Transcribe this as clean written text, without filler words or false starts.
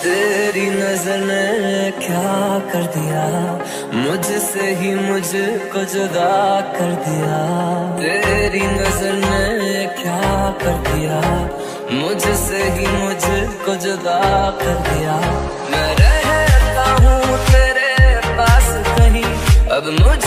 तेरी नजर ने क्या कर दिया, मुझसे ही मुझको जुदा कर दिया। तेरी नजर ने क्या कर दिया, मुझसे ही मुझको जुदा कर दिया। मैं रहता हूँ तेरे पास कहीं, अब मुझे